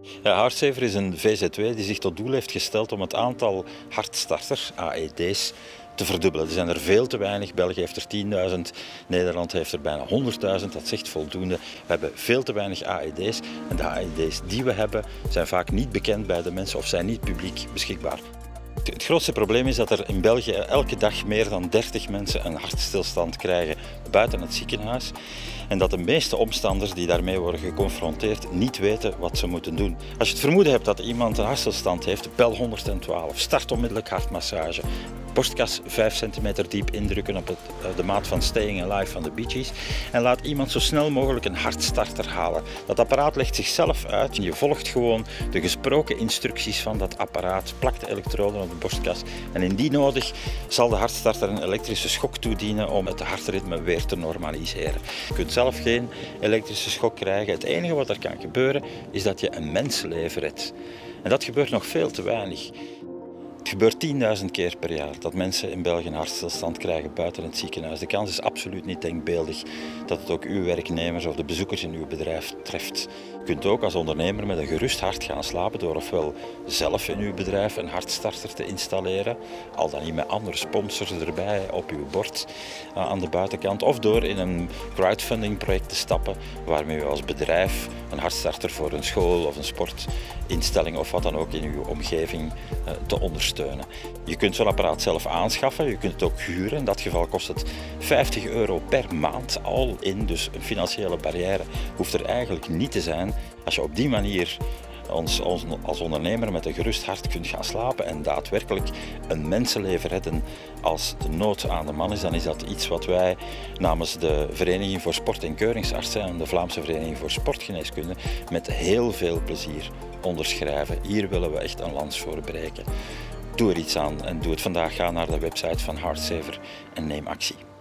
Ja, Heartsaver is een VZW die zich tot doel heeft gesteld om het aantal hartstarters, AED's, te verdubbelen. Er zijn er veel te weinig. België heeft er 10.000, Nederland heeft er bijna 100.000. Dat zegt voldoende. We hebben veel te weinig AED's en de AED's die we hebben zijn vaak niet bekend bij de mensen of zijn niet publiek beschikbaar. Het grootste probleem is dat er in België elke dag meer dan 30 mensen een hartstilstand krijgen buiten het ziekenhuis. En dat de meeste omstanders die daarmee worden geconfronteerd niet weten wat ze moeten doen. Als je het vermoeden hebt dat iemand een hartstilstand heeft, bel 112. Start onmiddellijk hartmassage. Borstkas 5 centimeter diep indrukken op de maat van Staying Alive van de Bee Gees. En laat iemand zo snel mogelijk een hartstarter halen. Dat apparaat legt zichzelf uit. Je volgt gewoon de gesproken instructies van dat apparaat. Plakt de elektroden op de borstkas. En indien nodig zal de hartstarter een elektrische schok toedienen om het hartritme weer te normaliseren. Je kunt zelf geen elektrische schok krijgen. Het enige wat er kan gebeuren is dat je een mensenleven redt. En dat gebeurt nog veel te weinig. Het gebeurt 10.000 keer per jaar dat mensen in België een hartstilstand krijgen buiten het ziekenhuis. De kans is absoluut niet denkbeeldig dat het ook uw werknemers of de bezoekers in uw bedrijf treft. Je kunt ook als ondernemer met een gerust hart gaan slapen door ofwel zelf in uw bedrijf een hartstarter te installeren, al dan niet met andere sponsors erbij op uw bord aan de buitenkant, of door in een crowdfunding project te stappen waarmee u als bedrijf een hartstarter voor een school of een sportinstelling of wat dan ook in uw omgeving te ondersteunen. Je kunt zo'n apparaat zelf aanschaffen, je kunt het ook huren. In dat geval kost het €50 per maand al in, dus een financiële barrière hoeft er eigenlijk niet te zijn. Als je op die manier als ondernemer met een gerust hart kunt gaan slapen en daadwerkelijk een mensenleven redden als de nood aan de man is, dan is dat iets wat wij namens de Vereniging voor Sport- en Keuringsartsen en de Vlaamse Vereniging voor Sportgeneeskunde met heel veel plezier onderschrijven. Hier willen we echt een lans voor breken. Doe er iets aan en doe het vandaag. Ga naar de website van Heartsaver en neem actie.